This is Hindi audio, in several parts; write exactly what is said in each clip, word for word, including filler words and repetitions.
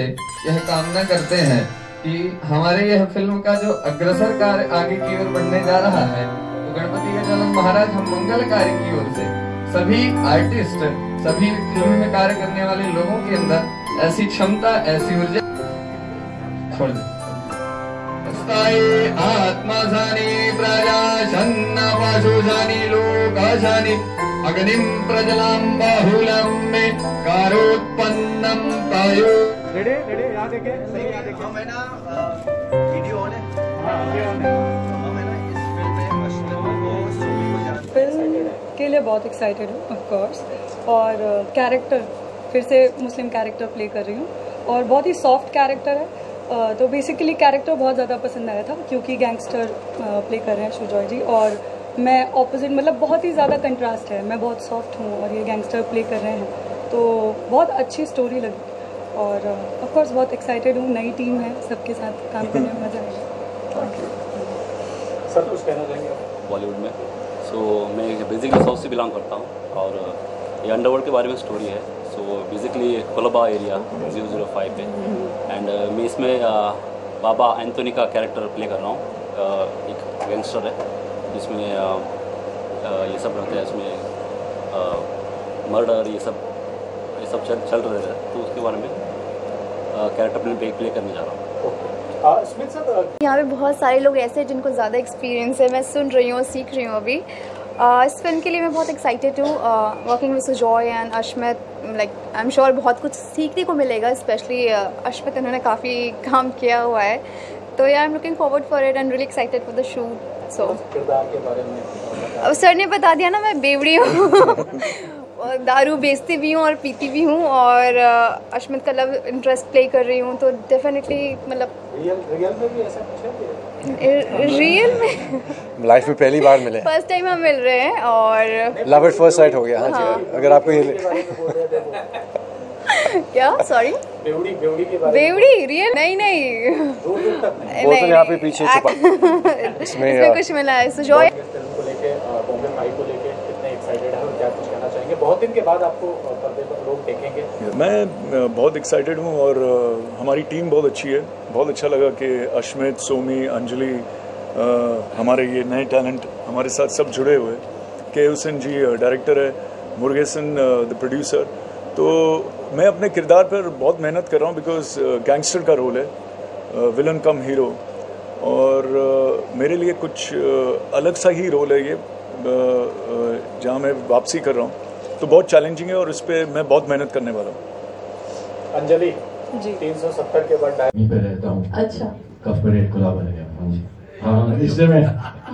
यह कामना करते हैं कि हमारे यह फिल्म का जो अग्रसर कार्य आगे की ओर बढ़ने जा रहा है, तो गणपति का जनक महाराज हम मंगल कार्य की ओर से सभी आर्टिस्ट, सभी फिल्म में कार्य करने वाले लोगों के अंदर ऐसी क्षमता, ऐसी ऊर्जा छोड़ दे। आत्मा जानी प्रजा छन्न पशु जानी लोक जानी अग्निम प्रजलाम बाहुलम में कारोत्पन्नम पायो। रेडी रेडी यहाँ देखे सही यहाँ देखे हम है ना वीडियो ऑन है। हाँ वीडियो ऑन है। हम है ना इस फिल्म में अश्विन को सोमी को जानते हैं। फिल्म के लिए बहुत एक्साइटेड हूँ ऑफ कोर्स, और कैरेक्टर फिर से मुस्लिम कैरेक्टर प्ले कर रही हूँ और बहुत ही सॉफ्ट कैरेक्टर है। uh, तो बेसिकली कैरेक्टर बहुत ज़्यादा पसंद आया था क्योंकि गैंगस्टर प्ले कर रहे हैं सुजॉय जी, और मैं ऑपोजिट, मतलब बहुत ही ज़्यादा कंट्रास्ट है। मैं बहुत सॉफ्ट हूँ और ये गैंगस्टर प्ले कर रहे हैं, तो बहुत अच्छी स्टोरी लगी और ऑफ कोर्स बहुत एक्साइटेड हूँ। नई टीम है, सबके साथ काम करने में मज़ा आएगा। सर कुछ कहना चाहेंगे बॉलीवुड में? सो so, मैं बेसिकली साउथ से बिलोंग करता हूँ और ये अंडरवर्ल्ड के बारे में स्टोरी है। So basically Colaba area zero zero five पे, एंड uh, मैं इसमें uh, बाबा एंथोनी का कैरेक्टर प्ले कर रहा हूँ। uh, एक गैंगस्टर है जिसमें uh, uh, ये सब रहते हैं, इसमें मर्डर uh, ये सब ये सब चल चल रहे हैं, तो उसके बारे में कैरेक्टर uh, प्ले प्ले करने जा रहा हूँ। स्मिथ सर, यहाँ पे बहुत सारे लोग ऐसे हैं जिनको ज़्यादा एक्सपीरियंस है। मैं सुन रही हूँ, सीख रही हूँ अभी। uh, इस फिल्म के लिए मैं बहुत एक्साइटेड हूँ। Working with Sujoy and Ashmit, like I am sure बहुत कुछ सीखने को मिलेगा। स्पेशली अश्मित, उन्होंने काफ़ी काम किया हुआ है, तो यार I am looking forward for it and really excited for the shoot. So किरदार के बारे में अब सर ने बता दिया ना, मैं बेवड़ी हूँ और दारू बेचती भी हूँ और पीती भी हूँ, और अश्मित का लव इंटरेस्ट प्ले कर रही हूँ, तो डेफिनेटली मतलब रियल रियल में भी ऐसा कुछ है? रियल में लाइफ में पहली बार मिले, फर्स्ट टाइम हम मिल रहे हैं और लव एट फर्स्ट साइट हो गया। हाँ जी, अगर आपको ये क्या, सॉरी, बेवड़ी बेवड़ी के बारे बेवड़ी रियल नहीं नहीं दूर दूर तक नहीं। वो तो यहाँ पे पीछे छुपा इसमें, इसमें कुछ मिला है। सो जॉय फिल्म को लेके, बॉम्बे फाइव को लेके कितने एक्साइटेड हैं और क्या कुछ कहना चाहेंगे? बहुत दिन के बाद आपको पर्दे पर लोग देखेंगे। मैं बहुत एक्साइटेड हूँ और हमारी टीम बहुत अच्छी है। बहुत अच्छा लगा कि अश्मित, सोमी, अंजलि, हमारे ये नए टैलेंट हमारे साथ सब जुड़े हुए। के हुसैन जी डायरेक्टर है, मुरुगेसन द प्रोड्यूसर। तो मैं अपने किरदार पर बहुत मेहनत कर रहा हूँ बिकॉज गैंगस्टर का रोल है, विलन कम हीरो, और uh, मेरे लिए कुछ uh, अलग सा ही रोल है ये, uh, uh, जहाँ मैं वापसी कर रहा हूँ, तो बहुत चैलेंजिंग है और इस पर मैं बहुत मेहनत करने वाला हूँ। अंजलि जी, तीन सौ सत्तर के बाद यहीं पे रहता हूँ। अच्छा, कफ परेड खुला बन गया। हाँ जी, हाँ, इसलिए मैं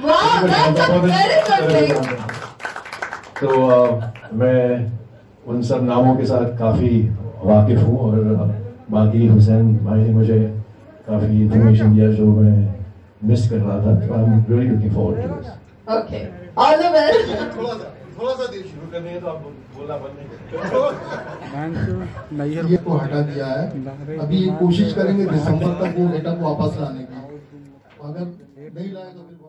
तो आ, मैं उन सब नामों के साथ काफ़ी वाकिफ़ हूँ, और बाकी हुसैन भाई ने मुझे काफ़ी इन्फॉर्मेशन दिया जो मैं मिस कर रहा था। तो I am really looking forward to this. Okay, all the best. थोड़ा सा थोड़ा सा देर शुरू करनी है तो आप बोलना बंद नहीं करें। ये को हटा दिया है, अभी कोशिश करेंगे दिसंबर तक वो गेटअप वापस लाने की। अगर नहीं लाए तो फिर